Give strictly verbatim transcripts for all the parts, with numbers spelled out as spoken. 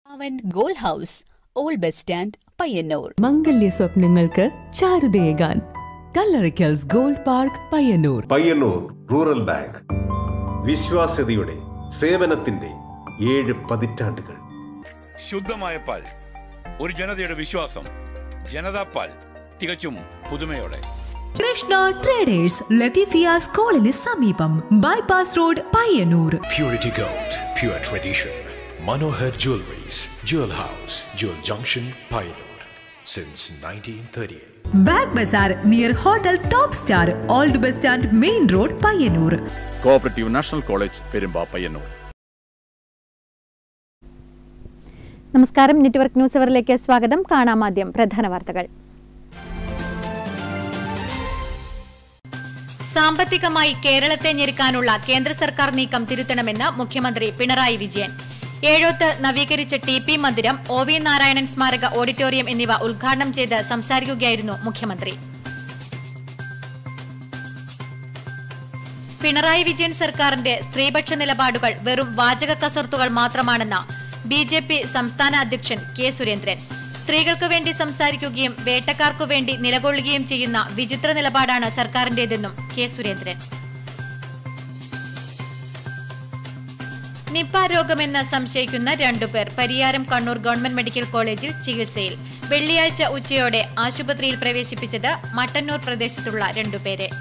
അവൻ gold house, old bus stand, Payyanur. മംഗല്യ സ്വപ്നങ്ങൾക്ക് ചാരുതയേകാൻ Kallarickals gold park, Payyanur. Payyanur rural bank, വിശ്വാസ്യതയുടെ സേവനത്തിന്റെ ഏഴ് പതിറ്റാണ്ടുകൾ. ശുദ്ധമായ പാൽ, ഒരു ജനതയുടെ വിശ്വാസം. ജനതാ പാൽ, തികച്ചും പുതുമയോടെ. കൃഷ്ണ ട്രേഡേഴ്സ്, ലത്തീഫിയ സ്കൂളിന് സമീപം, bypass road, Payyanur. Purity Gold, pure tradition. Manohar Jewelries, Jewel House, Jewel Junction, Payyanur, since nineteen thirty-eight. Back Bazaar near Hotel Top Star, Old Bus Stand, Main Road, Payyanur. Cooperative National College, Perumba, Payyanur. നമസ്കാരം. Network news അവറിലേക്ക് സ്വാഗതം. കാണാം ആദ്യം പ്രധാന വാർത്തകൾ. സാമ്പത്തികമായി കേരളത്തെ ഞെരുക്കാനുള്ള കേന്ദ്ര സർക്കാർ നീക്കം തിരുത്തണമെന്ന് മുഖ്യമന്ത്രി പിണറായി വിജയൻ. ഏഴോത്ത് നവീകരിച്ച ടി പി മന്ദിരം, ഒ വി നാരായണൻ സ്മാരക ഓഡിറ്റോറിയം എന്നിവ ഉദ്ഘാടനം ചെയ്ത് സംസാരിക്കുകയായിരുന്നു മുഖ്യമന്ത്രി. പിണറായി വിജയൻ സർക്കാരിന്റെ സ്ത്രീപക്ഷ നിലപാടുകൾ വെറും വാചക കസർത്തുകൾ മാത്രമാണെന്ന് ബി ജെ പി സംസ്ഥാന അധ്യക്ഷൻ കെ സുരേന്ദ്രൻ. സ്ത്രീകൾക്ക് വേണ്ടി സംസാരിക്കുകയും വേട്ടക്കാർക്കു വേണ്ടി നിലകൊള്ളുകയും ചെയ്യുന്ന വിചിത്ര നിലപാടാണ് സർക്കാരിന്റേതെന്നും കെ സുരേന്ദ്രൻ. നിപ രോഗമെന്ന് സംശയിക്കുന്ന രണ്ടുപേർ പരിയാരം കണ്ണൂർ ഗവൺമെന്റ് മെഡിക്കൽ കോളേജിൽ ചികിത്സയിൽ. വെള്ളിയാഴ്ച ഉച്ചയോടെ ആശുപത്രിയിൽ പ്രവേശിപ്പിച്ചത് മട്ടന്നൂർ പ്രദേശത്തുള്ള രണ്ടുപേരെ.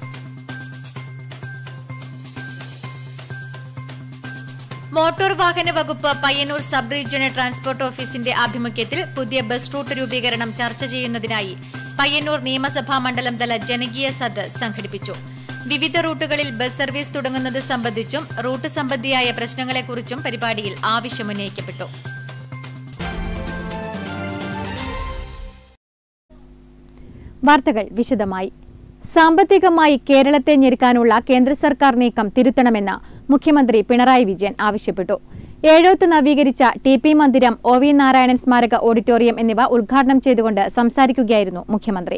മോട്ടോർ വാഹന വകുപ്പ് പയ്യന്നൂർ സബ് റീജിയണൽ ട്രാൻസ്പോർട്ട് ഓഫീസിന്റെ ആഭിമുഖ്യത്തിൽ പുതിയ ബസ് റൂട്ട് രൂപീകരണം ചർച്ച ചെയ്യുന്നതിനായി പയ്യന്നൂർ നിയമസഭാ മണ്ഡലം തല ജനകീയ സദ് സംഘടിപ്പിച്ചു. വിവിധ റൂട്ടുകളിൽ ബസ് സർവീസ് തുടങ്ങുന്നത് സംബന്ധിച്ചും റൂട്ട് സംബന്ധിയായ പ്രശ്നങ്ങളെക്കുറിച്ചും പരിപാടിയിൽ ആവശ്യമുന്നയിക്കപ്പെട്ടു. വാർത്തകൾ വിശദമായി. സാമ്പത്തികമായി കേരളത്തെ ഞെരുക്കാനുള്ള കേന്ദ്ര സർക്കാർ നീക്കം തിരുത്തണമെന്ന് മുഖ്യമന്ത്രി പിണറായി വിജയൻ ആവശ്യപ്പെട്ടു. ഏഴോത്ത് നവീകരിച്ച ടി പി മന്ദിരം, ഒ വി നാരായണൻ സ്മാരക ഓഡിറ്റോറിയം എന്നിവ ഉദ്ഘാടനം ചെയ്തുകൊണ്ട് സംസാരിക്കുകയായിരുന്നു മുഖ്യമന്ത്രി.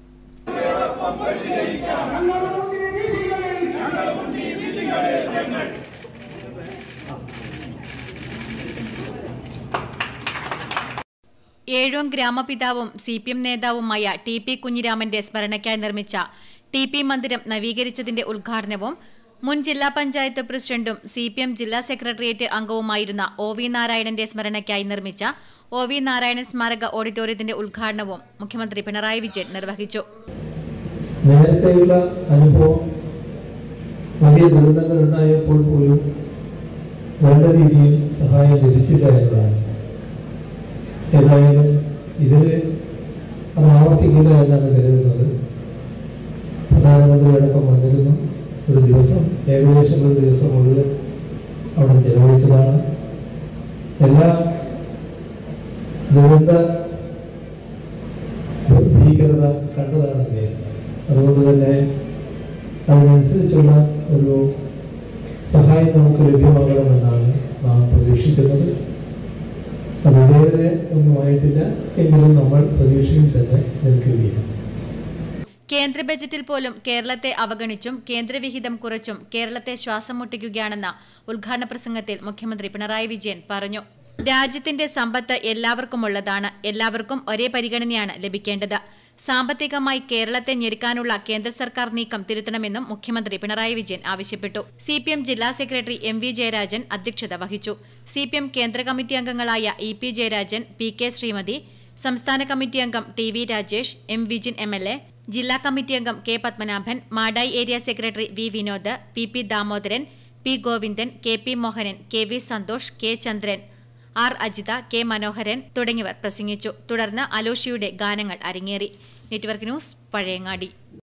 ഏഴോം ഗ്രാമപിതാവും സി പി എം നേതാവുമായ ടി പി കുഞ്ഞിരാമന്റെ സ്മരണയ്ക്കായി നിർമ്മിച്ച ടി പി മന്ദിരം നവീകരിച്ചതിന്റെ ഉദ്ഘാടനവും മുൻ ജില്ലാ പഞ്ചായത്ത് പ്രസിഡന്റും സി പി എം ജില്ലാ സെക്രട്ടേറിയറ്റ് അംഗവുമായിരുന്ന ഒ വി നാരായണന്റെ സ്മരണയ്ക്കായി നിർമ്മിച്ച ഒ വി നാരായണൻ സ്മാരക ഓഡിറ്റോറിയത്തിന്റെ ഉദ്ഘാടനവും മുഖ്യമന്ത്രി പിണറായി വിജയൻ നിർവഹിച്ചു. നേരത്തെയുള്ള അനുഭവം വലിയ ദുരന്തങ്ങൾ ഉണ്ടായപ്പോൾ പോലും വേണ്ട രീതിയിൽ സഹായം ലഭിച്ചില്ല എന്നതാണ്. ഏതായാലും ഇതിൽ അത് ആവർത്തിക്കില്ല എന്നാണ് കരുതുന്നത്. പ്രധാനമന്ത്രി അടക്കം വന്നിരുന്നു. ഒരു ദിവസം, ഏകദേശം ഒരു ദിവസം മുഴുവൻ അവിടെ ചെലവഴിച്ചതാണ്. എല്ലാ ദുരന്ത ഭീകരത കണ്ടതാണ് അദ്ദേഹം. അതുകൊണ്ട് തന്നെ അതിനനുസരിച്ചുള്ള ഒരു സഹായം നമുക്ക് ലഭ്യമാകണമെന്നാണ് നാം പ്രതീക്ഷിക്കുന്നത്. അത് ഇതേവരെ ഒന്നുമായിട്ടില്ല, എങ്കിലും നമ്മൾ പ്രതീക്ഷയിൽ തന്നെ നിൽക്കുകയാണ്. കേന്ദ്ര ബജറ്റിൽ പോലും കേരളത്തെ അവഗണിച്ചും കേന്ദ്രവിഹിതം കുറച്ചും കേരളത്തെ ശ്വാസം മുട്ടിക്കുകയാണെന്ന ഉദ്ഘാടന പ്രസംഗത്തിൽ മുഖ്യമന്ത്രി പിണറായി വിജയൻ പറഞ്ഞു. രാജ്യത്തിന്റെ സമ്പത്ത് എല്ലാവർക്കുമുള്ളതാണ്. എല്ലാവർക്കും ഒരേ പരിഗണനയാണ് ലഭിക്കേണ്ടത്. സാമ്പത്തികമായി കേരളത്തെ ഞെരുക്കാനുള്ള കേന്ദ്ര സർക്കാർ നീക്കം തിരുത്തണമെന്നും മുഖ്യമന്ത്രി പിണറായി വിജയൻ ആവശ്യപ്പെട്ടു. സി പി എം ജില്ലാ സെക്രട്ടറി എം വി ജയരാജൻ അധ്യക്ഷത വഹിച്ചു. സി പി എം കേന്ദ്ര കമ്മിറ്റി അംഗങ്ങളായ E P Jayarajan, P K Sreemathi, സംസ്ഥാന കമ്മിറ്റി അംഗം T V Rajesh, M Vijin M L A, ജില്ലാ കമ്മിറ്റി അംഗം K Padmanabhan, Madayi area secretary V Vinod, P P Damodaran, P Govindan, K P Mohanan, K V Santhosh, K Chandran, R Ajitha, K Manoharan തുടങ്ങിയവർ പ്രസംഗിച്ചു. തുടർന്ന് അലോഷിയുടെ ഗാനങ്ങൾ അരങ്ങേറി. Network news, Pazhayangadi.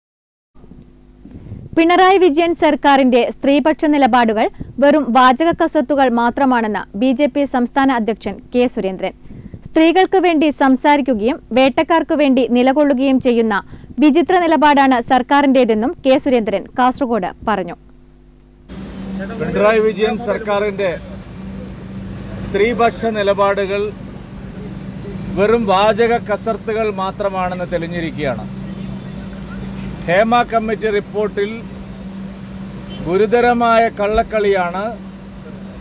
പിണറായി വിജയൻ സർക്കാരിന്റെ സ്ത്രീപക്ഷ നിലപാടുകൾ വെറും വാചക കസത്തുകൾ മാത്രമാണെന്ന് ബി ജെ പി സംസ്ഥാന അധ്യക്ഷൻ കെ സുരേന്ദ്രൻ. സ്ത്രീകൾക്ക് വേണ്ടി സംസാരിക്കുകയും വേട്ടക്കാർക്കു വേണ്ടി നിലകൊള്ളുകയും ചെയ്യുന്ന വിചിത്ര നിലപാടാണ് സർക്കാരിന്റേതെന്നും കെ സുരേന്ദ്രൻ കാസർഗോഡ് പറഞ്ഞു. പിണറായി വിജയൻ സർക്കാരിന്റെ സ്ത്രീപക്ഷ നിലപാടുകൾ വെറും വാചക കസർത്തുകൾ മാത്രമാണെന്ന് തെളിഞ്ഞിരിക്കുകയാണ്. ഹേമ കമ്മിറ്റി റിപ്പോർട്ടിൽ ഗുരുതരമായ കള്ളക്കളിയാണ്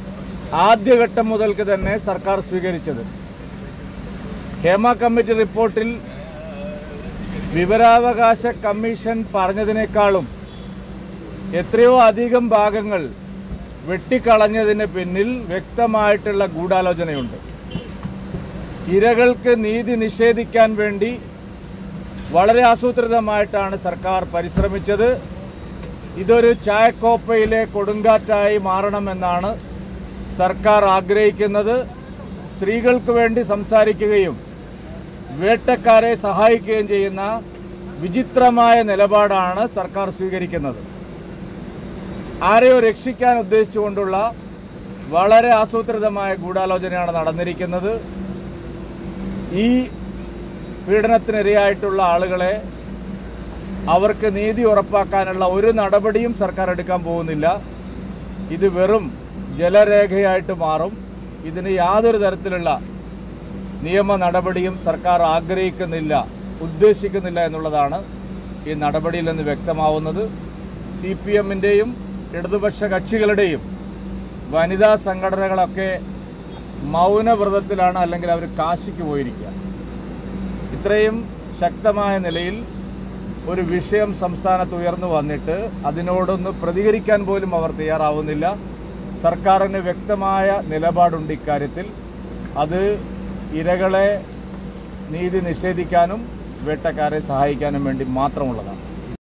ആദ്യഘട്ടം മുതൽക്ക് തന്നെ സർക്കാർ സ്വീകരിച്ചത്. ഹേമ കമ്മിറ്റി റിപ്പോർട്ടിൽ വിവരാവകാശ കമ്മീഷൻ പറഞ്ഞതിനേക്കാളും എത്രയോ അധികം ഭാഗങ്ങൾ വെട്ടിക്കളഞ്ഞതിന് പിന്നിൽ വ്യക്തമായിട്ടുള്ള ഗൂഢാലോചനയുണ്ട്. ഇരകൾക്ക് നീതി നിഷേധിക്കാൻ വേണ്ടി വളരെ ആസൂത്രിതമായിട്ടാണ് സർക്കാർ പരിശ്രമിച്ചത്. ഇതൊരു ചായക്കോപ്പയിലെ കൊടുങ്കാറ്റായി മാറണമെന്നാണ് സർക്കാർ ആഗ്രഹിക്കുന്നത്. സ്ത്രീകൾക്ക് വേണ്ടി സംസാരിക്കുകയും വേട്ടക്കാരെ സഹായിക്കുകയും ചെയ്യുന്ന വിചിത്രമായ നിലപാടാണ് സർക്കാർ സ്വീകരിക്കുന്നത്. ആരെയോ രക്ഷിക്കാൻ ഉദ്ദേശിച്ചുകൊണ്ടുള്ള വളരെ ആസൂത്രിതമായ ഗൂഢാലോചനയാണ് നടന്നിരിക്കുന്നത്. ഈ പീഡനത്തിനിരയായിട്ടുള്ള ആളുകളെ അവർക്ക് നീതി ഉറപ്പാക്കാനുള്ള ഒരു നടപടിയും സർക്കാർ എടുക്കാൻ പോകുന്നില്ല. ഇത് വെറും ജലരേഖയായിട്ട് മാറും. ഇതിന് യാതൊരു തരത്തിലുള്ള നിയമ നടപടിയും സർക്കാർ ആഗ്രഹിക്കുന്നില്ല, ഉദ്ദേശിക്കുന്നില്ല എന്നുള്ളതാണ് ഈ നടപടിയിൽ നിന്ന് വ്യക്തമാവുന്നത്. സി പി എമ്മിൻ്റെയും ഇടതുപക്ഷ കക്ഷികളുടെയും വനിതാ സംഘടനകളൊക്കെ മൗനവ്രതത്തിലാണ്, അല്ലെങ്കിൽ അവർ കാശിക്ക് പോയിരിക്കുക. ഇത്രയും ശക്തമായ നിലയിൽ ഒരു വിഷയം സംസ്ഥാനത്ത് ഉയർന്നു വന്നിട്ട് അതിനോടൊന്ന് പ്രതികരിക്കാൻ പോലും അവർ തയ്യാറാവുന്നില്ല. സർക്കാരിന് വ്യക്തമായ നിലപാടുണ്ട് ഇക്കാര്യത്തിൽ. അത് ഇരകളെ നീതി നിഷേധിക്കാനും വേട്ടക്കാരെ സഹായിക്കാനും വേണ്ടി മാത്രമുള്ളതാണ്.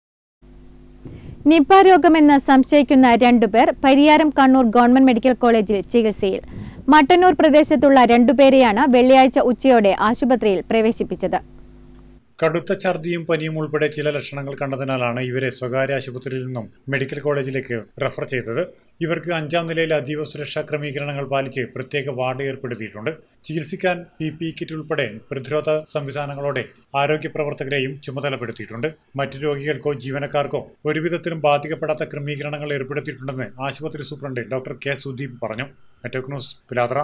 നിപ രോഗമെന്ന് സംശയിക്കുന്ന രണ്ടുപേർ പരിയാരം കണ്ണൂർ ഗവൺമെന്റ് മെഡിക്കൽ കോളേജിൽ ചികിത്സയിൽ. മട്ടന്നൂർ പ്രദേശത്തുള്ള രണ്ടുപേരെയാണ് വെള്ളിയാഴ്ച ഉച്ചയോടെ ആശുപത്രിയിൽ പ്രവേശിപ്പിച്ചത്. കടുത്ത ഛർദിയും പനിയും ഉൾപ്പെടെ ചില ലക്ഷണങ്ങൾ കണ്ടതിനാലാണ് ഇവരെ സ്വകാര്യ ആശുപത്രിയിൽ നിന്നും മെഡിക്കൽ കോളേജിലേക്ക് റഫർ ചെയ്തത്. ഇവർക്ക് അഞ്ചാം നിലയിൽ അതീവ സുരക്ഷാ ക്രമീകരണങ്ങൾ പാലിച്ച് പ്രത്യേക വാർഡ് ഏർപ്പെടുത്തിയിട്ടുണ്ട്. ചികിത്സിക്കാൻ പി പി കിറ്റ് ഉൾപ്പെടെ പ്രതിരോധ സംവിധാനങ്ങളോടെ ആരോഗ്യ പ്രവർത്തകരെയും ചുമതലപ്പെടുത്തിയിട്ടുണ്ട്. മറ്റു രോഗികൾക്കോ ജീവനക്കാർക്കോ ഒരുവിധത്തിലും ബാധിക്കപ്പെടാത്ത ക്രമീകരണങ്ങൾ ഏർപ്പെടുത്തിയിട്ടുണ്ടെന്ന് ആശുപത്രി സൂപ്രണ്ട് ഡോക്ടർ കെ സുദീപ് പറഞ്ഞു. Network news Pilathara.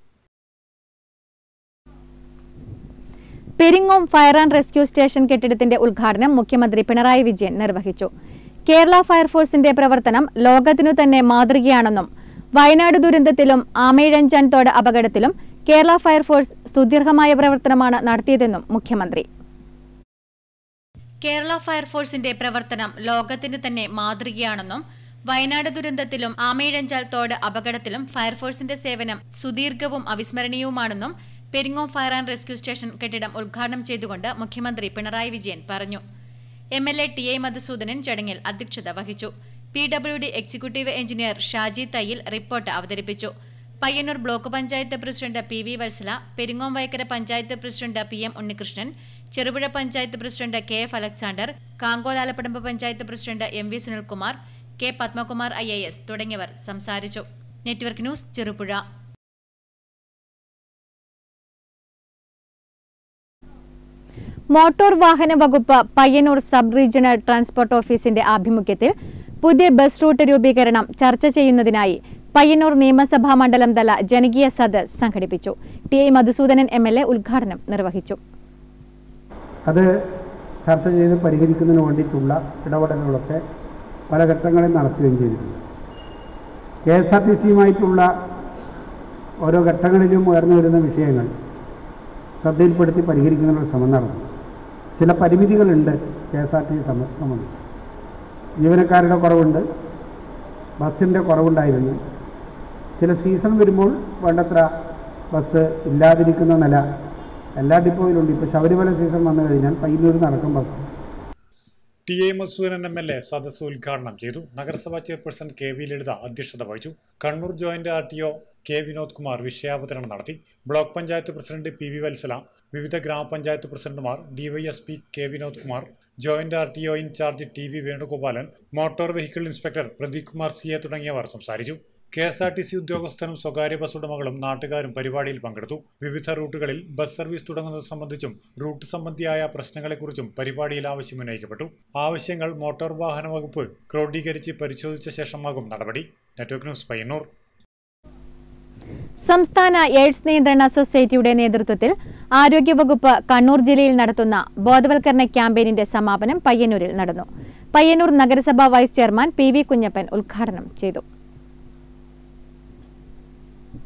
Peringome fire and rescue station കെട്ടിടത്തിന്റെ ഉദ്ഘാടനം മുഖ്യമന്ത്രി പിണറായി വിജയൻ നിർവഹിച്ചു. കേരള ഫയർഫോഴ്സിന്റെ പ്രവർത്തനം ലോകത്തിനു തന്നെ മാതൃകയാണെന്നും വയനാട് ദുരന്തത്തിലും ആമയിഴഞ്ചാൻ തോട് അപകടത്തിലും കേരള ഫയർഫോഴ്സ് സ്തുത്യർഹമായ പ്രവർത്തനമാണ് നടത്തിയതെന്നും മുഖ്യമന്ത്രി. കേരള ഫയർഫോഴ്സിന്റെ പ്രവർത്തനം ലോകത്തിന് തന്നെ മാതൃകയാണെന്നും വയനാട് ദുരന്തത്തിലും ആമയിഴഞ്ചാൽ തോട് അപകടത്തിലും ഫയർഫോഴ്സിന്റെ സേവനം സുദീർഘവും അവിസ്മരണീയവുമാണെന്നും Peringome fire and rescue station കെട്ടിടം ഉദ്ഘാടനം ചെയ്തുകൊണ്ട് മുഖ്യമന്ത്രി പിണറായി വിജയൻ പറഞ്ഞു. M L A T A Madhusoodanan ചടങ്ങിൽ അധ്യക്ഷത വഹിച്ചു. P W D executive engineer Shaji Thayyil report അവതരിപ്പിച്ചു. Payyanur block panchayat president P V Vatsala, Peringome Vaikkara panchayat president P M Unnikrishnan, Cherupuzha panchayat president K F Alexander, Kankolalappadamba panchayat president M V Sunilkumar, K Padmakumar I A S തുടങ്ങിയവർ സംസാരിച്ചു. Network news Cherupuzha. മോട്ടോർ വാഹന വകുപ്പ് Payyanur sub regional transport ഓഫീസിന്റെ ആഭിമുഖ്യത്തിൽ പുതിയ ബസ് റൂട്ട് രൂപീകരണം ചർച്ച ചെയ്യുന്നതിനായി പയ്യന്നൂർ നിയമസഭാ മണ്ഡലം തല ജനകീയ സദസ് സംഘടിപ്പിച്ചു. T I Madhusoodanan M L A ഉദ്ഘാടനം നിർവഹിച്ചു. അത് ചർച്ച ചെയ്ത് പരിഹരിക്കുന്നതിന് വേണ്ടിയിട്ടുള്ള ഇടപെടലുകളൊക്കെ പല ഘട്ടങ്ങളിൽ നടത്തുകയും ചെയ്തിട്ടുണ്ട്. കെ എസ് ആർ ടി സിയുമായിട്ടുള്ള ഓരോ ഘട്ടങ്ങളിലും ഉയർന്നു വരുന്ന വിഷയങ്ങൾ ശ്രദ്ധയിൽപ്പെടുത്തി പരിഹരിക്കുന്നതിനുള്ള ശ്രമം നടന്നു. ചില പരിമിതികളുണ്ട് K S R T C സംബന്ധിച്ച്. ജീവനക്കാരുടെ കുറവുണ്ട്, ബസ്സിൻ്റെ കുറവുണ്ടായിരുന്നു. ചില സീസൺ വരുമ്പോൾ വേണ്ടത്ര ബസ് ഇല്ലാതിരിക്കുന്ന നില എല്ലാ ഡിപ്പോയിലുണ്ട്. ഇപ്പോൾ ശബരിമല സീസൺ വന്നു കഴിഞ്ഞാൽ പയ്യന്നൂർ നടക്കും bus. T A Madhusoodanan M L A സദസ്സ് ഉദ്ഘാടനം ചെയ്തു. നഗരസഭാ ചെയർപേഴ്സൺ കെ വി ലളിത അധ്യക്ഷത വഹിച്ചു. Kannur joint R T O K Vinod Kumar വിഷയാവതരണം നടത്തി. Block panchayat president P V Vatsala, വിവിധ ഗ്രാമപഞ്ചായത്ത് പ്രസിഡന്റുമാർ, DYSP K Vinod Kumar, joint R T O incharge T V Venugopalan, motor vehicle inspector Pradeep Kumar C A തുടങ്ങിയവർ സംസാരിച്ചു. K S R T C ഉദ്യോഗസ്ഥരും സ്വകാര്യ ബസ് ഉടമകളും നാട്ടുകാരും പരിപാടിയിൽ പങ്കെടുത്തു. വിവിധ റൂട്ടുകളിൽ ബസ് സർവീസ് തുടങ്ങുന്നത് സംബന്ധിച്ചും റൂട്ട് സംബന്ധിയായ പ്രശ്നങ്ങളെക്കുറിച്ചും പരിപാടിയിൽ ആവശ്യമുന്നയിക്കപ്പെട്ടു. ആവശ്യങ്ങൾ മോട്ടോർ വാഹന വകുപ്പ് ക്രോഡീകരിച്ച് പരിശോധിച്ച ശേഷമാകും നടപടി. Network news Payyanur. സംസ്ഥാന എയ്ഡ്സ് നിയന്ത്രണ സൊസൈറ്റിയുടെ നേതൃത്വത്തിൽ ആരോഗ്യവകുപ്പ് കണ്ണൂർ ജില്ലയിൽ നടത്തുന്ന ബോധവൽക്കരണ ക്യാമ്പയിനിന്റെ സമാപനം പയ്യന്നൂരിൽ നടന്നു. പയ്യന്നൂർ നഗരസഭാ vice chairman P V Kunhappan ഉദ്ഘാടനം ചെയ്തു.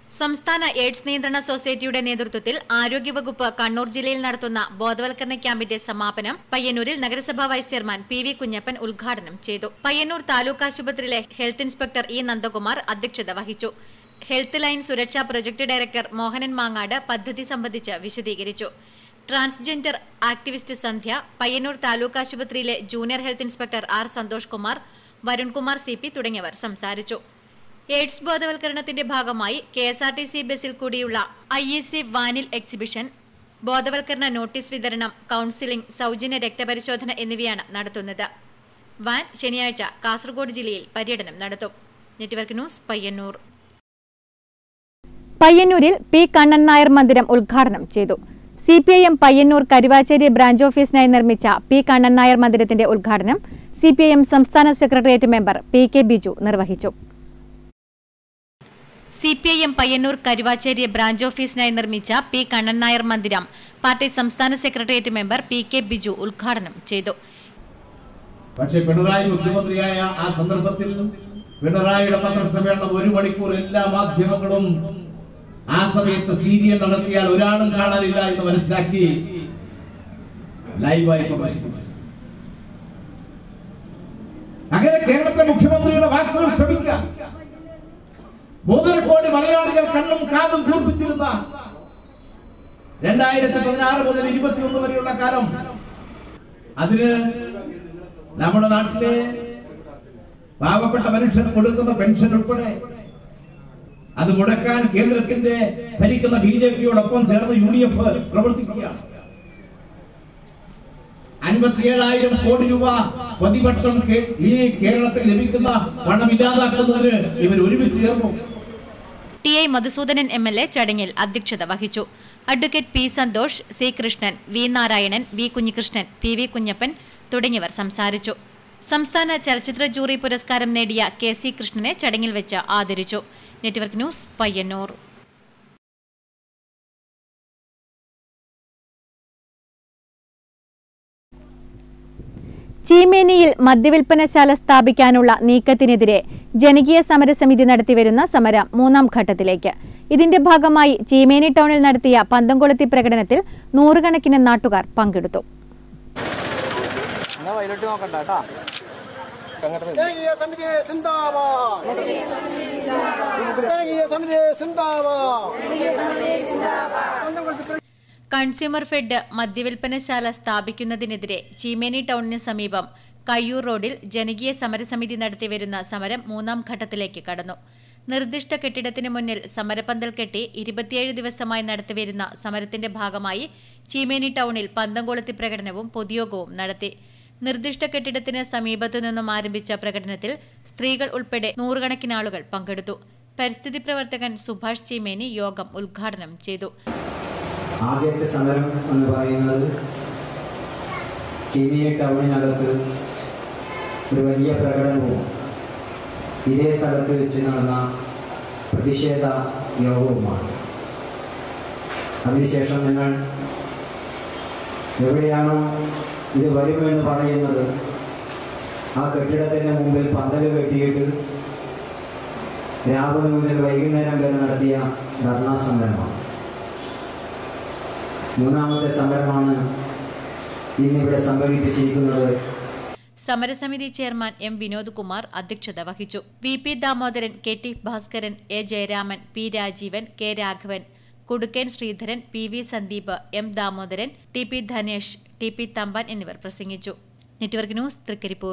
സംസ്ഥാന എയ്ഡ്സ് നിയന്ത്രണ സൊസൈറ്റിയുടെ നേതൃത്വത്തിൽ ആരോഗ്യവകുപ്പ് കണ്ണൂർ ജില്ലയിൽ നടത്തുന്ന ബോധവൽക്കരണ ക്യാമ്പിന്റെ സമാപനം പയ്യന്നൂരിൽ നഗരസഭാ vice chairman P V Kunhappan ഉദ്ഘാടനം ചെയ്തു. പയ്യന്നൂർ താലൂക്ക് ആശുപത്രിയിലെ ഹെൽത്ത് ഇൻസ്പെക്ടർ ഇ നന്ദകുമാർ അധ്യക്ഷത വഹിച്ചു. Health line Suraksha project director Mohanan Mangad പദ്ധതി സംബന്ധിച്ച് വിശദീകരിച്ചു. ട്രാൻസ്ജെൻഡർ ആക്ടിവിസ്റ്റ് സന്ധ്യ, പയ്യന്നൂർ താലൂക്ക് ആശുപത്രിയിലെ junior health inspector R Santhosh Kumar, Varunkumar C P തുടങ്ങിയവർ സംസാരിച്ചു. എയ്ഡ്സ് ബോധവൽക്കരണത്തിന്റെ ഭാഗമായി K S R T C ബസിൽ കൂടിയുള്ള ഐ ഇ സി വാനിൽ എക്സിബിഷൻ, ബോധവൽക്കരണ നോട്ടീസ് വിതരണം, കൌൺസിലിംഗ്, സൗജന്യ രക്തപരിശോധന എന്നിവയാണ് നടത്തുന്നത്. വാൻ ശനിയാഴ്ച കാസർഗോഡ് ജില്ലയിൽ പര്യടനം നടത്തും. Network news Payyanur. പയ്യന്നൂരിൽ പി കണ്ണൻ നായർ മന്ദിരം ഉദ്ഘാടനം ചെയ്തു. C P I M Payyanur Karuvacheri branch ഓഫീസിനായി നിർമ്മിച്ച പി കണ്ണൻ നായർ മന്ദിരത്തിന്റെ ഉദ്ഘാടനം സി പി ഐ എം സംസ്ഥാന secretariat member P K Biju നിർവഹിച്ചു. C P I M Payyanur Karuvacheri branch ഓഫീസിനായി നിർമ്മിച്ച പി കണ്ണൻ നായർ മന്ദിരം പാർട്ടി സംസ്ഥാന secretariat member P K Biju ഉദ്ഘാടനം ചെയ്തു. പക്ഷേ പിണറായി മുഖ്യമന്ത്രിയായ ആ സന്ദർഭത്തിൽ പിണറായിയുടെ പത്രസമ്മേളനം ഒരു മണിക്കൂർ എല്ലാ മാധ്യമങ്ങളും ആ സമയത്ത് സീരിയൽ നടത്തിയാൽ ഒരാളും കാണാനില്ല എന്ന് മനസ്സിലാക്കി ലൈവായി പ്രദർശിപ്പിച്ചു. അങ്ങനെ കേരളത്തിലെ മുഖ്യമന്ത്രിയുടെ വാക്കുകൾ ശ്രമിക്കാം. മൂന്നര കോടി മലയാളികൾ കണ്ണും കാതും കൂർപ്പിച്ചിരുന്ന രണ്ടായിരത്തി പതിനാറ് മുതൽ ഇരുപത്തിയൊന്ന് വരെയുള്ള കാലം, അതിന് നമ്മുടെ നാട്ടിലെ പാവപ്പെട്ട മനുഷ്യർ കൊടുക്കുന്ന പെൻഷൻ ഉൾപ്പെടെ അത് മുടക്കാൻ കേന്ദ്രത്തിന്റെ ഭരിക്കുന്ന ബി ജെ പിയോടൊപ്പം ചേർന്ന് യു ഡി എഫ് പ്രവർത്തിക്കുകയാണ്. അൻപത്തിയേഴായിരം കോടി രൂപ പ്രതിപക്ഷം ഈ കേരളത്തിൽ ലഭിക്കുന്ന പണം ഇല്ലാതാക്കുന്നതിന് ഇവർ ഒരുമിച്ച് ചേർന്നു. T I Madhusoodanan M L A ചടങ്ങിൽ അധ്യക്ഷത വഹിച്ചു. Advocate P Santhosh, C Krishnan, V Narayanan, V Kunhikrishnan, P V Kunhappan തുടങ്ങിയവർ സംസാരിച്ചു. സംസ്ഥാന ചലച്ചിത്ര ജൂറി പുരസ്കാരം നേടിയ കെ സി കൃഷ്ണനെ ചടങ്ങിൽ വെച്ച് ആദരിച്ചു. Network news Payyanur. ചീമേനിയിൽ മദ്യവിൽപ്പനശാല സ്ഥാപിക്കാനുള്ള നീക്കത്തിനെതിരെ ജനകീയ സമരസമിതി നടത്തിവരുന്ന സമരം മൂന്നാം ഘട്ടത്തിലേക്ക്. ഇതിന്റെ ഭാഗമായി ചീമേനി ടൗണിൽ നടത്തിയ പന്തംകൊളുത്തി പ്രകടനത്തിൽ നൂറുകണക്കിന് നാട്ടുകാർ പങ്കെടുത്തു. കൺസ്യൂമർ ഫെഡ് മദ്യവിൽപ്പനശാല സ്ഥാപിക്കുന്നതിനെതിരെ ചീമേനി ടൗണിന് സമീപം കയ്യൂർ റോഡിൽ ജനകീയ സമരസമിതി നടത്തിവരുന്ന സമരം മൂന്നാം ഘട്ടത്തിലേക്ക് കടന്നു. നിർദ്ദിഷ്ട കെട്ടിടത്തിന് മുന്നിൽ സമരപന്തൽ കെട്ടി ഇരുപത്തിയേഴ് ദിവസമായി നടത്തിവരുന്ന സമരത്തിന്റെ ഭാഗമായി ചീമേനി ടൗണിൽ പന്തംകൊളുത്തി പ്രകടനവും പൊതുയോഗവും നടത്തി. നിർദ്ദിഷ്ട കെട്ടിടത്തിന് സമീപത്തു നിന്നും ആരംഭിച്ച പ്രകടനത്തിൽ സ്ത്രീകൾ ഉൾപ്പെടെ നൂറുകണക്കിന് ആളുകൾ പങ്കെടുത്തു. പരിസ്ഥിതി പ്രവർത്തകൻ സുഭാഷ് ചീമേനി യോഗം ഉദ്ഘാടനം ചെയ്തു. ആദ്യത്തെ സമരം എന്ന് പറയുന്നത് ചീമേനി ടൗണിനകത്ത് ഒരു വലിയ പ്രകടനവും ഇതേ സ്ഥലത്ത് വെച്ച് നടന്ന പ്രതിഷേധ യോഗവുമാണ്. അതിനുശേഷം ഞങ്ങൾ എവിടെയാണോ ഇത് വരുമെന്ന് പറയുന്നത് ആ കെട്ടിടത്തിന് മുമ്പിൽ പന്തൽ കെട്ടിയിട്ട് രാവിലെ മുതൽ വൈകുന്നേരം വരെ നടത്തിയ ധർണാ സമരമാണ്. മൂന്നാമത്തെ സമരമാണ് ഇന്നിവിടെ സംഘടിപ്പിച്ചിരിക്കുന്നത്. സമരസമിതി ചെയർമാൻ എം വിനോദ് കുമാർ അധ്യക്ഷത വഹിച്ചു. V P Damodaran, K T Bhaskaran, A Jayaraman, P Rajeevan, K Raghavan, Kudukkan Sreedharan, P V Sandeep, M Damodaran, T P Dhanesh, T P Thampan എന്നിവർ പ്രസംഗിച്ചു. Network news Trikaripur.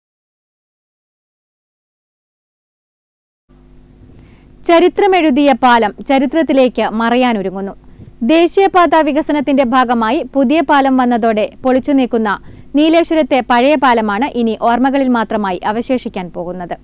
ചരിത്രമെഴുതിയ പാലം ചരിത്രത്തിലേക്ക് മറയാനൊരുങ്ങുന്നു. ദേശീയപാത വികസനത്തിന്റെ ഭാഗമായി പുതിയ പാലം വന്നതോടെ പൊളിച്ചു നീക്കുന്ന നീലേശ്വരത്തെ പഴയ പാലമാണ് ഇനി ഓർമ്മകളിൽ മാത്രമായി അവശേഷിക്കാൻ പോകുന്നത്.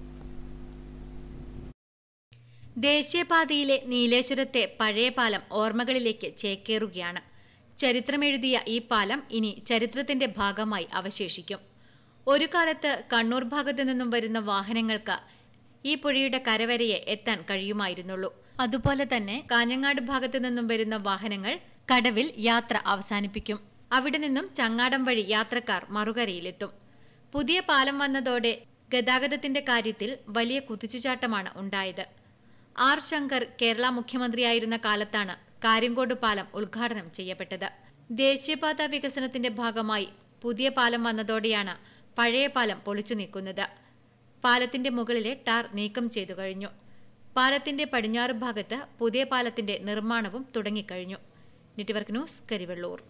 ദേശീയപാതയിലെ നീലേശ്വരത്തെ പഴയ പാലം ഓർമ്മകളിലേക്ക് ചേക്കേറുകയാണ്. ചരിത്രമെഴുതിയ ഈ പാലം ഇനി ചരിത്രത്തിന്റെ ഭാഗമായി അവശേഷിക്കും. ഒരു കാലത്ത് കണ്ണൂർ ഭാഗത്തു നിന്നും വരുന്ന വാഹനങ്ങൾക്ക് ഈ പുഴയുടെ കരവരയെ എത്താൻ കഴിയുമായിരുന്നുള്ളൂ. അതുപോലെ തന്നെ കാഞ്ഞങ്ങാട് ഭാഗത്തു നിന്നും വരുന്ന വാഹനങ്ങൾ കടവിൽ യാത്ര അവസാനിപ്പിക്കും. അവിടെ നിന്നും ചങ്ങാടം വഴി യാത്രക്കാർ മറുകരയിലെത്തും. പുതിയ പാലം വന്നതോടെ ഗതാഗതത്തിന്റെ കാര്യത്തിൽ വലിയ കുതിച്ചുചാട്ടമാണ് ഉണ്ടായത്. ആർ ശങ്കർ കേരള മുഖ്യമന്ത്രിയായിരുന്ന കാലത്താണ് കാര്യങ്കോട് പാലം ഉദ്ഘാടനം ചെയ്യപ്പെട്ടത്. ദേശീയപാത വികസനത്തിന്റെ ഭാഗമായി പുതിയ പാലം വന്നതോടെയാണ് പഴയ പാലം പൊളിച്ചു നീക്കുന്നത്. പാലത്തിന്റെ മുകളിലെ ടാർ നീക്കം ചെയ്തു കഴിഞ്ഞു. പാലത്തിന്റെ പടിഞ്ഞാറ് ഭാഗത്ത് പുതിയ പാലത്തിന്റെ നിർമ്മാണവും തുടങ്ങിക്കഴിഞ്ഞു. Network news, Karivellur.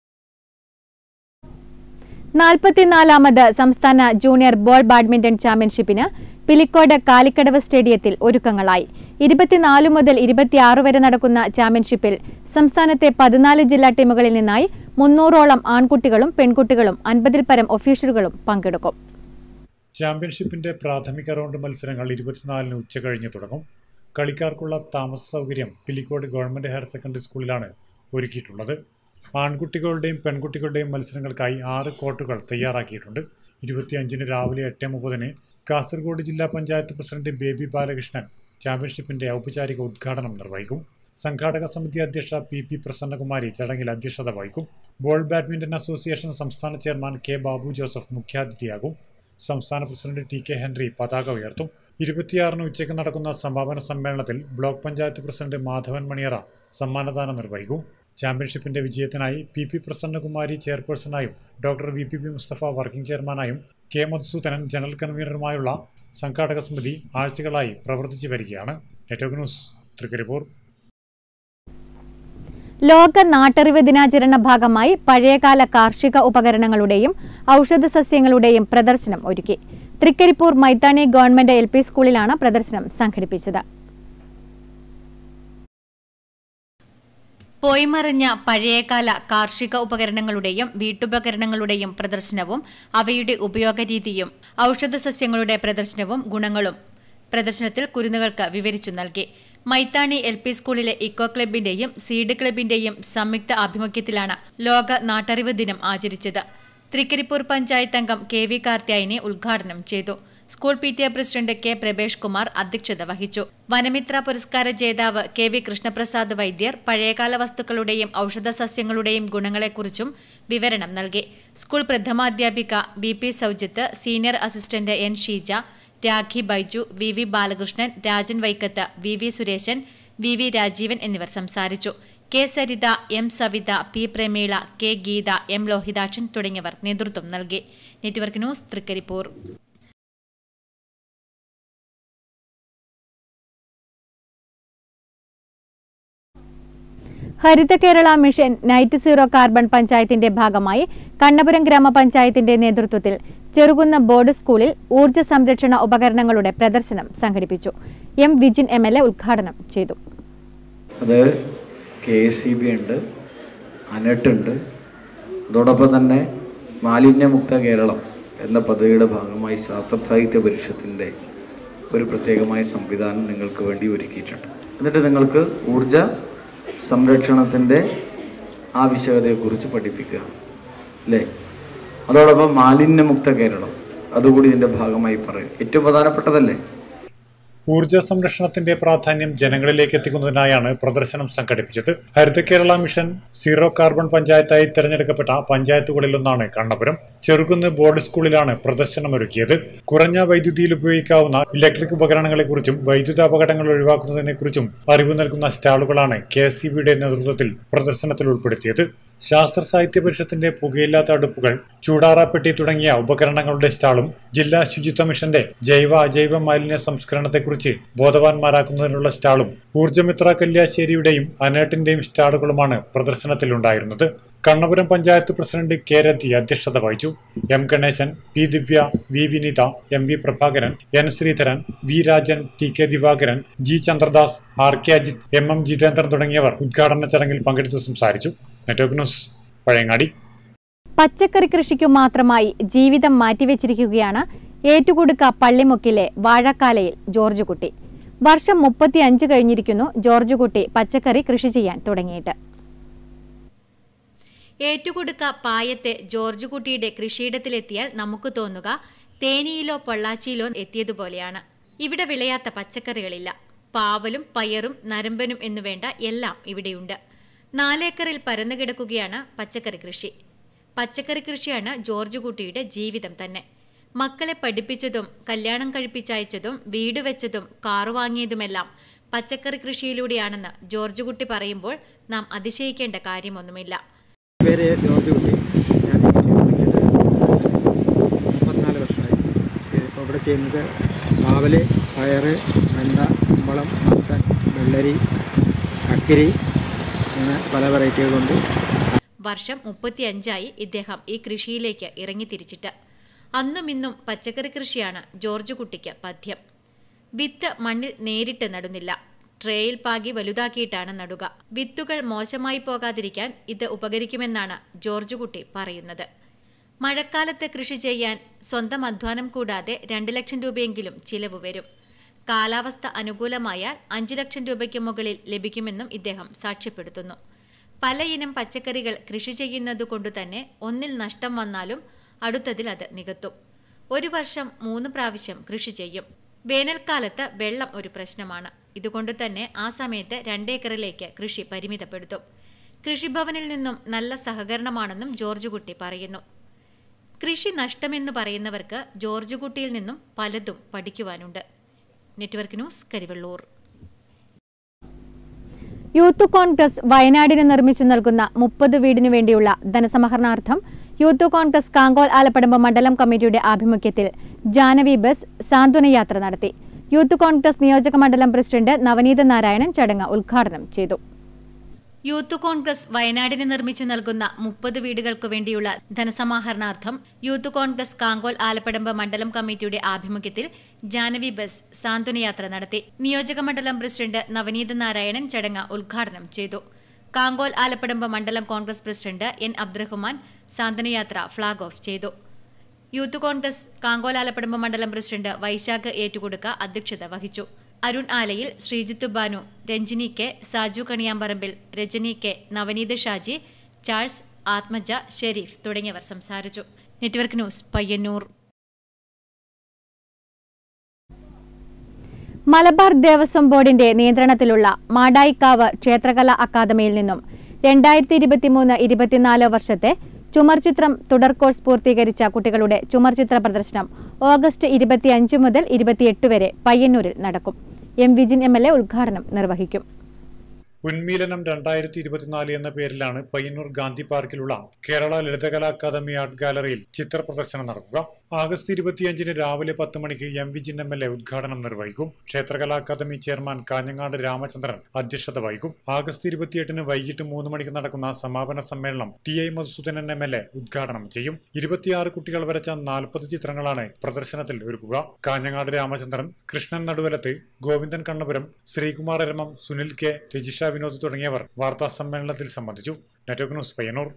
നാൽപ്പത്തിനാലാമത് സംസ്ഥാന ജൂനിയർ ബോൾ ബാഡ്മിന്റൺ ചാമ്പ്യൻഷിപ്പിന് പിലിക്കോട് കാലിക്കടവ് സ്റ്റേഡിയത്തിൽ ഒരുക്കങ്ങളായി. ഇരുപത്തിനാല് മുതൽ ഇരുപത്തിയാറ് വരെ നടക്കുന്ന ചാമ്പ്യൻഷിപ്പിൽ സംസ്ഥാനത്തെ പതിനാല് ജില്ലാ ടീമുകളിൽ നിന്നായി മുന്നൂറോളം ആൺകുട്ടികളും പെൺകുട്ടികളും അൻപതിൽ പരം ഒഫീഷ്യലുകളും പങ്കെടുക്കും. ചാമ്പ്യൻഷിപ്പിന്റെ പ്രാഥമിക റൗണ്ട് മത്സരങ്ങൾ ഇരുപത്തിനാലിന് ഉച്ചകഴിഞ്ഞ് തുടങ്ങും. കളിക്കാർക്കുള്ള താമസ സൗകര്യം പിലിക്കോട് ഗവൺമെന്റ് ഹയർ സെക്കൻഡറി സ്കൂളിലാണ് ഒരുക്കിയിട്ടുള്ളത്. ആൺകുട്ടികളുടെയും പെൺകുട്ടികളുടെയും മത്സരങ്ങൾക്കായി ആറ് കോർട്ടുകൾ തയ്യാറാക്കിയിട്ടുണ്ട്. ഇരുപത്തിയഞ്ചിന് രാവിലെ എട്ട് മുപ്പതിന് കാസർഗോഡ് ജില്ലാ പഞ്ചായത്ത് പ്രസിഡന്റ് ബേബി ബാലകൃഷ്ണൻ ചാമ്പ്യൻഷിപ്പിന്റെ ഔപചാരിക ഉദ്ഘാടനം നിർവഹിക്കും. സംഘാടക സമിതി അധ്യക്ഷ പി പി പ്രസന്നകുമാരി ചടങ്ങിൽ അധ്യക്ഷത വഹിക്കും. ബോൾ ബാഡ്മിന്റൺ അസോസിയേഷൻ സംസ്ഥാന ചെയർമാൻ കെ ബാബു ജോസഫ് മുഖ്യാതിഥിയാകും. സംസ്ഥാന പ്രസിഡന്റ് ടി കെ ഹെൻറി പതാക ഉയർത്തും. ഇരുപത്തിയാറിന് ഉച്ചയ്ക്ക് നടക്കുന്ന സമാപന സമ്മേളനത്തിൽ ബ്ലോക്ക് പഞ്ചായത്ത് പ്രസിഡന്റ് മാധവൻ മണിയറ സമ്മാനദാനം നിർവഹിക്കും. ചാമ്പ്യൻഷിപ്പിന്റെ വിജയത്തിനായി പി പി പ്രസന്നകുമാരി ചെയർപേഴ്സണായും doctor V P P Musthafa working ചെയർമാനായും കെ മധുസൂദനൻ ജനറൽ കൺവീനറുമായുള്ള സംഘാടക സമിതി ആഴ്ചകളായി പ്രവർത്തിച്ചു വരികയാണ്. Network news, Thrikaripur. ലോക നാട്ടറിവ് ദിനാചരണ ഭാഗമായി പഴയകാല കാർഷിക ഉപകരണങ്ങളുടെയും ഔഷധ സസ്യങ്ങളുടെയും പ്രദർശനം ഒരുക്കി. Thrikaripur Maithani government L P സ്കൂളിലാണ് പ്രദർശനം സംഘടിപ്പിച്ചത്. പോയിമറിഞ്ഞ പഴയകാല കാർഷിക ഉപകരണങ്ങളുടെയും വീട്ടുപകരണങ്ങളുടെയും പ്രദർശനവും അവയുടെ ഉപയോഗരീതിയും ഔഷധസസ്യങ്ങളുടെ പ്രദർശനവും ഗുണങ്ങളും പ്രദർശനത്തിൽ കുരുന്നുകൾക്ക് വിവരിച്ചു നൽകി. മൈത്താണി എൽ പി സ്കൂളിലെ ഇക്കോ ക്ലബിന്റെയും സീഡ് ക്ലബിന്റെയും സംയുക്ത ആഭിമുഖ്യത്തിലാണ് ലോക നാട്ടറിവ് ദിനം ആചരിച്ചത്. തൃക്കരിപ്പൂർ പഞ്ചായത്ത് അംഗം കെ വി കാർത്യായനി ഉദ്ഘാടനം ചെയ്തു. School P T A president K Prabhesh Kumar അധ്യക്ഷത വഹിച്ചു. വനമിത്ര പുരസ്കാര ജേതാവ് കെ വി കൃഷ്ണപ്രസാദ് വൈദ്യർ പഴയകാല വസ്തുക്കളുടെയും ഔഷധ സസ്യങ്ങളുടെയും ഗുണങ്ങളെക്കുറിച്ചും വിവരണം നൽകി. സ്കൂൾ പ്രഥമാധ്യാപിക B P Soujith, senior assistant N Sheeja, Rakhi Baiju, V V Balakrishnan, Rajan Vaikkath, V V Sureshan, V V Rajeevan എന്നിവർ സംസാരിച്ചു. K Saritha, M Savitha, P Prameela, K Geetha, M Lohithakshan തുടങ്ങിയവർ നേതൃത്വം നൽകി. Network news, Trikaripur. Haritha Kerala mission net zero carbon പഞ്ചായത്തിന്റെ ഭാഗമായി കണ്ണപുരം ഗ്രാമപഞ്ചായത്തിന്റെ നേതൃത്വത്തിൽ ചെറുകുന്ന ബോർഡ് സ്കൂളിൽ ഊർജ്ജ സംരക്ഷണ ഉപകരണങ്ങളുടെ പ്രദർശനം സംഘടിപ്പിച്ചു. M Vijin M L A ഉദ്ഘാടനം ചെയ്തു. അത് കെ എസ് ഇ ബി ഉണ്ട്, അനട്ട് ഉണ്ട്, അതോടൊപ്പം തന്നെ മാലിന്യമുക്ത കേരളം എന്ന പദ്ധതിയുടെ ഭാഗമായി ശാസ്ത്ര സാഹിത്യ പരിഷത്തിൻ്റെ ഒരു പ്രത്യേകമായ സംവിധാനം നിങ്ങൾക്ക് വേണ്ടി ഒരുക്കിയിട്ടുണ്ട്. എന്നിട്ട് നിങ്ങൾക്ക് ഊർജ സംരക്ഷണത്തിൻ്റെ ആവശ്യകതയെക്കുറിച്ച് പഠിപ്പിക്കുക അല്ലേ. അതോടൊപ്പം മാലിന്യമുക്ത കേരളം അതുകൂടി ഇതിൻ്റെ ഭാഗമായി പറയും. ഏറ്റവും പ്രധാനപ്പെട്ടതല്ലേ. ഊർജ്ജ സംരക്ഷണത്തിന്റെ പ്രാധാന്യം ജനങ്ങളിലേക്ക് എത്തിക്കുന്നതിനായാണ് പ്രദർശനം സംഘടിപ്പിച്ചത്. Haritha Kerala mission zero carbon പഞ്ചായത്തായി തെരഞ്ഞെടുക്കപ്പെട്ട പഞ്ചായത്തുകളിലൊന്നാണ് കണ്ണപുരം. ചെറുകുന്ന് ബോർഡ് സ്കൂളിലാണ് പ്രദർശനം ഒരുക്കിയത്. കുറഞ്ഞ വൈദ്യുതിയിൽ ഉപയോഗിക്കാവുന്ന ഇലക്ട്രിക് ഉപകരണങ്ങളെക്കുറിച്ചും വൈദ്യുത അപകടങ്ങൾ ഒഴിവാക്കുന്നതിനെക്കുറിച്ചും അറിവ് നൽകുന്ന സ്റ്റാളുകളാണ് കെ എസ് ഇ ബിയുടെ നേതൃത്വത്തിൽ പ്രദർശനത്തിൽ ഉൾപ്പെടുത്തിയത്. ശാസ്ത്ര സാഹിത്യ പരിഷത്തിന്റെ പുകയില്ലാത്ത അടുപ്പുകൾ, ചൂടാറാപ്പെട്ടി തുടങ്ങിയ ഉപകരണങ്ങളുടെ സ്റ്റാളും ജില്ലാ ശുചിത്വ മിഷന്റെ ജൈവ അജൈവ മാലിന്യ സംസ്കരണത്തെക്കുറിച്ച് ബോധവാന്മാരാക്കുന്നതിനുള്ള സ്റ്റാളും ഊർജ്ജമിത്ര കല്യാശ്ശേരിയുടെയും അനേട്ടിന്റെയും സ്റ്റാളുകളുമാണ് പ്രദർശനത്തിലുണ്ടായിരുന്നത്. കണ്ണപുരം പഞ്ചായത്ത് പ്രസിഡന്റ് കെ രതി അധ്യക്ഷത വഹിച്ചു. M Ganeshan, P Divya, V Vineetha, M V Prabhakaran, N Sreedharan, V Rajan, T K Divakaran, G Chandradas, R K Ajith, M M Jithendran തുടങ്ങിയവർ ഉദ്ഘാടന ചടങ്ങിൽ പങ്കെടുത്ത് സംസാരിച്ചു. Network news, Pazhayangadi. പച്ചക്കറി കൃഷിക്കു മാത്രമായി ജീവിതം മാറ്റിവെച്ചിരിക്കുകയാണ് ഏറ്റുകുടുക്ക പള്ളിമുക്കിലെ വാഴക്കാലയിൽ ജോർജ് കുട്ടി. വർഷം മുപ്പത്തിയഞ്ച് കഴിഞ്ഞിരിക്കുന്നു ജോർജ് കുട്ടി പച്ചക്കറി കൃഷി ചെയ്യാൻ തുടങ്ങിയിട്ട്. ഏറ്റുകുടുക്ക പായത്തെ ജോർജ് കുട്ടിയുടെ കൃഷിയിടത്തിലെത്തിയാൽ നമുക്ക് തോന്നുക തേനിയിലോ പൊള്ളാച്ചിയിലോ എത്തിയതുപോലെയാണ്. ഇവിടെ വിളയാത്ത പച്ചക്കറികളില്ല. പാവലും പയറും നരമ്പനും എന്നുവേണ്ട എല്ലാം ഇവിടെയുണ്ട്. നാലേക്കറിൽ പരന്നു കിടക്കുകയാണ് പച്ചക്കറി കൃഷി. പച്ചക്കറി കൃഷിയാണ് ജോർജ് കുട്ടിയുടെ ജീവിതം തന്നെ. മക്കളെ പഠിപ്പിച്ചതും കല്യാണം കഴിപ്പിച്ചയച്ചതും വീട് വെച്ചതും കാറു വാങ്ങിയതുമെല്ലാം പച്ചക്കറി കൃഷിയിലൂടെയാണെന്ന് ജോർജ് കുട്ടി പറയുമ്പോൾ നാം അതിശയിക്കേണ്ട കാര്യമൊന്നുമില്ല. പേര് ജോർജ് കുട്ടി. ഞാൻ മുപ്പത്തിനാല് വർഷമായി. ഇപ്പോൾ ഇവിടെ ചെയ്യുന്നത് പാവല്, പയറ്, വെണ്ട, കുമ്പളം, മത്തൻ, വെള്ളരി, കക്കിരി, അങ്ങനെ പല വെറൈറ്റികളുണ്ട്. വർഷം മുപ്പത്തിയഞ്ചായി ഇദ്ദേഹം ഈ കൃഷിയിലേക്ക് ഇറങ്ങിത്തിരിച്ചിട്ട്. അന്നും ഇന്നും പച്ചക്കറി കൃഷിയാണ് ജോർജ് കുട്ടിക്ക് പഥ്യം. വിത്ത് മണ്ണിൽ നേരിട്ട് നടുന്നില്ല, ട്രേയിൽ പാകി വലുതാക്കിയിട്ടാണ് നടുക. വിത്തുകൾ മോശമായി പോകാതിരിക്കാൻ ഇത് ഉപകരിക്കുമെന്നാണ് ജോർജ് കുട്ടി പറയുന്നത്. മഴക്കാലത്ത് കൃഷി ചെയ്യാൻ സ്വന്തം അധ്വാനം കൂടാതെ രണ്ട് ലക്ഷം രൂപയെങ്കിലും ചിലവ് വരും. കാലാവസ്ഥ അനുകൂലമായാൽ അഞ്ചു ലക്ഷം രൂപയ്ക്ക് മുകളിൽ ലഭിക്കുമെന്നും ഇദ്ദേഹം സാക്ഷ്യപ്പെടുത്തുന്നു. പലയിനം പച്ചക്കറികൾ കൃഷി ചെയ്യുന്നതുകൊണ്ടു തന്നെ ഒന്നിൽ നഷ്ടം വന്നാലും അടുത്തതിൽ അത് നികത്തും. ഒരു വർഷം മൂന്ന് പ്രാവശ്യം കൃഷി ചെയ്യും. വേനൽക്കാലത്ത് വെള്ളം ഒരു പ്രശ്നമാണ്. ഇതുകൊണ്ട് തന്നെ ആ സമയത്ത് രണ്ടേക്കറിലേക്ക് കൃഷി പരിമിതപ്പെടുത്തും. കൃഷിഭവനിൽ നിന്നും നല്ല സഹകരണമാണെന്നും ജോർജ് കുട്ടി പറയുന്നു. കൃഷി നഷ്ടമെന്ന് പറയുന്നവർക്ക് ജോർജ് കുട്ടിയിൽ നിന്നും പലതും പഠിക്കുവാനുണ്ട്. Network news, Karivellur. Youth Congress വയനാടിന് നിർമ്മിച്ചു നൽകുന്ന മുപ്പത് വീടിനു വേണ്ടിയുള്ള ധനസമാഹരണാർത്ഥം യൂത്ത് കോൺഗ്രസ് കാങ്കോൽ ആലപ്പടമ്പ് മണ്ഡലം കമ്മിറ്റിയുടെ ആഭിമുഖ്യത്തിൽ ജാനവി ബസ് സാന്ത്വനയാത്ര നടത്തി. യൂത്ത് കോൺഗ്രസ് നിയോജക മണ്ഡലം പ്രസിഡന്റ് നവനീത നാരായണൻ ചടങ്ങ് ഉദ്ഘാടനം ചെയ്തു. യൂത്ത് കോൺഗ്രസ് വയനാടിന് നിർമ്മിച്ചു നൽകുന്ന മുപ്പത് വീടുകൾക്കു വേണ്ടിയുള്ള ധനസമാഹരണാർത്ഥം യൂത്ത് കോൺഗ്രസ് കാങ്കോൽ ആലപ്പടമ്പ് മണ്ഡലം കമ്മിറ്റിയുടെ ആഭിമുഖ്യത്തിൽ ജാനവി ബസ് സാന്ത്വനയാത്ര നടത്തി. നിയോജക മണ്ഡലം പ്രസിഡന്റ് നവനീത നാരായണൻ ചടങ്ങ് ഉദ്ഘാടനം ചെയ്തു. കാങ്കോൽ ആലപ്പടമ്പ് മണ്ഡലം കോൺഗ്രസ് പ്രസിഡന്റ് എൻ അബ്ദുറഹ്മാൻ സാന്ത്വനയാത്ര ഫ്ളാഗ് ഓഫ് ചെയ്തു. യൂത്ത് കോൺഗ്രസ് കാങ്കോൽ ആലപ്പടമ്പ് മണ്ഡലം പ്രസിഡന്റ് വൈശാഖ് ഏറ്റുകൊടുക്ക അധ്യക്ഷത വഹിച്ചു. Arun Alayil, Sreejith Banu, Ranjini K, Saju Kaniyamparambil, Rajani K, Navaneeth Shaji, Charles, Athmaja, Shereef തുടങ്ങിയവർ സംസാരിച്ചു. Network news, Payyanur. മലബാർ ദേവസ്വം ബോർഡിന്റെ നിയന്ത്രണത്തിലുള്ള മാടായിക്കാവ് ക്ഷേത്രകലാ അക്കാദമിയിൽ നിന്നും രണ്ടായിരത്തി ഇരുപത്തിമൂന്ന് ഇരുപത്തിനാല് വർഷത്തെ ചുമർചിത്രം തുടർ കോഴ്സ് പൂർത്തീകരിച്ച കുട്ടികളുടെ ചുമർചിത്ര പ്രദർശനം ഓഗസ്റ്റ് ഇരുപത്തിയഞ്ച് മുതൽ ഇരുപത്തിയെട്ട് വരെ പയ്യന്നൂരിൽ നടക്കും. M Vijin M L A ഉദ്ഘാടനം നിർവഹിക്കും. ഉന്മീലനം രണ്ടായിരത്തി ഇരുപത്തിനാല് എന്ന പേരിലാണ് പയ്യന്നൂർ ഗാന്ധി പാർക്കിലുള്ള കേരള ലളിതകലാ അക്കാദമി ആർട്ട് ഗാലറിയിൽ ചിത്ര പ്രദർശനം നടക്കുക. ആഗസ്റ്റ് ഇരുപത്തിയഞ്ചിന് രാവിലെ പത്ത് മണിക്ക് M Vijin M L A ഉദ്ഘാടനം നിർവഹിക്കും. ക്ഷേത്രകലാ അക്കാദമി ചെയർമാൻ കാഞ്ഞങ്ങാട് രാമചന്ദ്രൻ അധ്യക്ഷത വഹിക്കും. ആഗസ്റ്റ് ഇരുപത്തിയെട്ടിന് വൈകിട്ട് മൂന്ന് മണിക്ക് നടക്കുന്ന സമാപന സമ്മേളനം T I Madhusoodanan M L A ഉദ്ഘാടനം ചെയ്യും. ഇരുപത്തിയാറ് കുട്ടികൾ വരച്ച നാൽപ്പത് ചിത്രങ്ങളാണ് പ്രദർശനത്തിൽ ഒരുക്കുക. കാഞ്ഞങ്ങാട് രാമചന്ദ്രൻ, കൃഷ്ണൻ നടുവലത്ത്, ഗോവിന്ദൻ കണ്ണപുരം, ശ്രീകുമാർ എരമം, സുനിൽ കെ, രജിഷ വിനോദ് തുടങ്ങിയവർ വാർത്താ സമ്മേളനത്തിൽ സംബന്ധിച്ചു. Network news, Payyanur.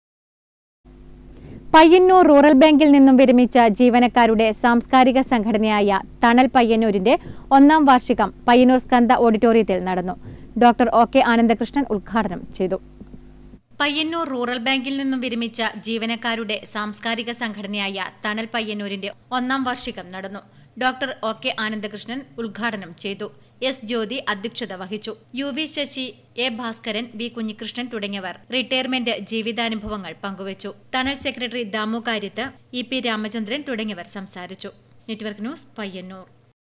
Payyanur rural ബാങ്കിൽ നിന്നും വിരമിച്ച ജീവനക്കാരുടെ സാംസ്കാരിക സംഘടനയായ തണൽ പയ്യന്നൂരിന്റെ ഒന്നാം വാർഷികം പയ്യന്നൂർ സ്കന്ദ ഓഡിറ്റോറിയത്തിൽ നടന്നു. ഡോക്ടർ ഒ കെ ആനന്ദകൃഷ്ണൻ ഉദ്ഘാടനം ചെയ്തു. പയ്യന്നൂർ റൂറൽ ബാങ്കിൽ നിന്നും വിരമിച്ച ജീവനക്കാരുടെ സാംസ്കാരിക സംഘടനയായ തണൽ പയ്യന്നൂരിന്റെ ഒന്നാം വാർഷികം നടന്നു. ഡോക്ടർ ഒ കെ ആനന്ദകൃഷ്ണൻ ഉദ്ഘാടനം ചെയ്തു. എസ് ജ്യോതി അധ്യക്ഷത വഹിച്ചു. U V Sasi, A Bhaskaran, B Kunhikrishnan തുടങ്ങിയവർ റിട്ടയർമെന്റ് ജീവിതാനുഭവങ്ങൾ പങ്കുവച്ചു. Thanal secretary Damu Karyath, E P Ramachandran തുടങ്ങിയവർ സംസാരിച്ചു. Network news, Payyanur.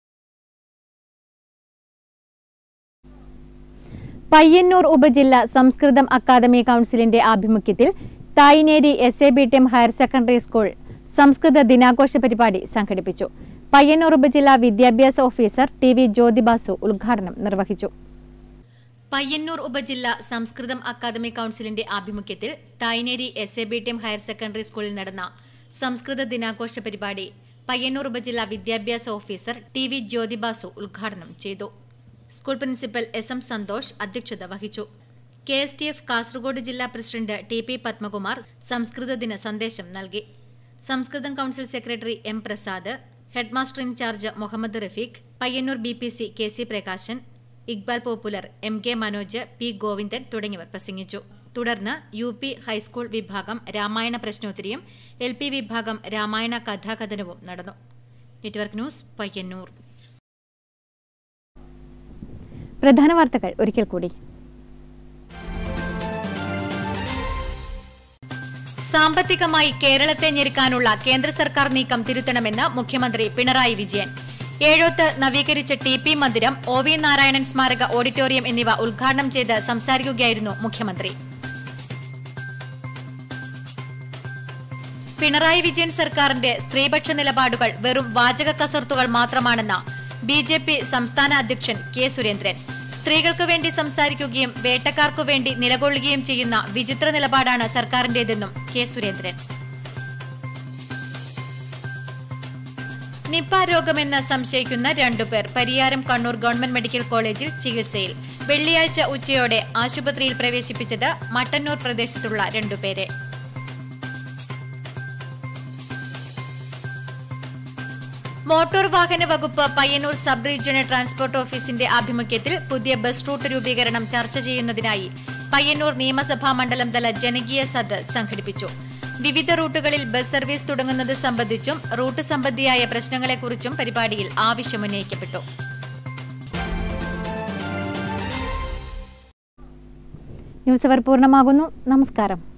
പയ്യന്നൂർ ഉപജില്ല സംസ്കൃതം അക്കാദമി കൌൺസിലിന്റെ ആഭിമുഖ്യത്തിൽ Thayineri S A B T M higher secondary school സംസ്കൃത ദിനാഘോഷ പരിപാടി സംഘടിപ്പിച്ചു. പയ്യന്നൂർ ഉപജില്ലാ വിദ്യാഭ്യാസ ഓഫീസർ ടി വി ജ്യോതിബാസു ഉദ്ഘാടനം നിർവഹിച്ചു. പയ്യന്നൂർ ഉപജില്ല സംസ്കൃതം അക്കാദമി കൌൺസിലിന്റെ ആഭിമുഖ്യത്തിൽ Thayineri S A B T M higher secondary സ്കൂളിൽ നടന്ന സംസ്കൃത ദിനാഘോഷ പരിപാടി പയ്യന്നൂർ ഉപജില്ലാ വിദ്യാഭ്യാസ ഓഫീസർ ടി വി ജ്യോതിബാസു ഉദ്ഘാടനം ചെയ്തു. School principal S M Santhosh അധ്യക്ഷത വഹിച്ചു. K S T F Kasaragod ജില്ലാ പ്രസിഡന്റ് ടി പി പത്മകുമാർ സംസ്കൃത ദിന സന്ദേശം നൽകി. Samskritham council secretary M Prasad, headmaster in charge Muhammad Rafeeq, Payyanur B P C K C Prakashan, Iqbal popular, M K Manoj, P Govindan തുടങ്ങിയവർ പ്രസംഗിച്ചു. തുടർന്ന് യു പി ഹൈസ്കൂൾ വിഭാഗം രാമായണ പ്രശ്നോത്തരിയും എൽ പി വിഭാഗം രാമായണ കഥാകഥനവും നടന്നു. Network news, Payyanur. പ്രധാന വാർത്തകൾ ഒരിക്കൽ കൂടി. സാമ്പത്തികമായി കേരളത്തെ ഞെരുക്കാനുള്ള കേന്ദ്ര സർക്കാർ നീക്കം തിരുത്തണമെന്ന് മുഖ്യമന്ത്രി പിണറായി വിജയൻ. ഏഴോത്ത് നവീകരിച്ച ടി പി മന്ദിരം, ഒ വി നാരായണൻ സ്മാരക ഓഡിറ്റോറിയം എന്നിവ ഉദ്ഘാടനം ചെയ്ത് സംസാരിക്കുകയായിരുന്നു മുഖ്യമന്ത്രി. പിണറായി വിജയൻ സർക്കാരിന്റെ സ്ത്രീപക്ഷ നിലപാടുകൾ വെറും വാചക കസർത്തുകൾ മാത്രമാണെന്ന് ബി ജെ പി സംസ്ഥാന അധ്യക്ഷൻ കെ സുരേന്ദ്രൻ. സ്ത്രീകൾക്ക് വേണ്ടി സംസാരിക്കുകയും വേട്ടക്കാർക്കു വേണ്ടി നിലകൊള്ളുകയും ചെയ്യുന്ന വിചിത്ര നിലപാടാണ് സർക്കാരിന്റേതെന്നും കെ സുരേന്ദ്രൻ. നിപ രോഗമെന്ന് സംശയിക്കുന്ന രണ്ടുപേർ പരിയാരം കണ്ണൂർ ഗവൺമെന്റ് മെഡിക്കൽ കോളേജിൽ ചികിത്സയിൽ. വെള്ളിയാഴ്ച ഉച്ചയോടെ ആശുപത്രിയിൽ പ്രവേശിപ്പിച്ചത് മട്ടന്നൂർ പ്രദേശത്തുള്ള രണ്ടുപേരെ. മോട്ടോർ വാഹന വകുപ്പ് പയ്യന്നൂർ സബ് റീജിയണൽ ട്രാൻസ്പോർട്ട് ഓഫീസിന്റെ ആഭിമുഖ്യത്തിൽ പുതിയ ബസ് റൂട്ട് രൂപീകരണം ചർച്ച ചെയ്യുന്നതിനായി പയ്യന്നൂർ നിയമസഭാ മണ്ഡലം തല ജനകീയ സദസ്സ് സംഘടിപ്പിച്ചു. വിവിധ റൂട്ടുകളിൽ ബസ് സർവീസ് തുടങ്ങുന്നത് സംബന്ധിച്ചും റൂട്ട് സംബന്ധിയായ പ്രശ്നങ്ങളെക്കുറിച്ചും പരിപാടിയിൽ ആവശ്യമുന്നയിക്കപ്പെട്ടു. ന്യൂസ് അവർ പൂർണ്ണമാകുന്നു. നമസ്കാരം.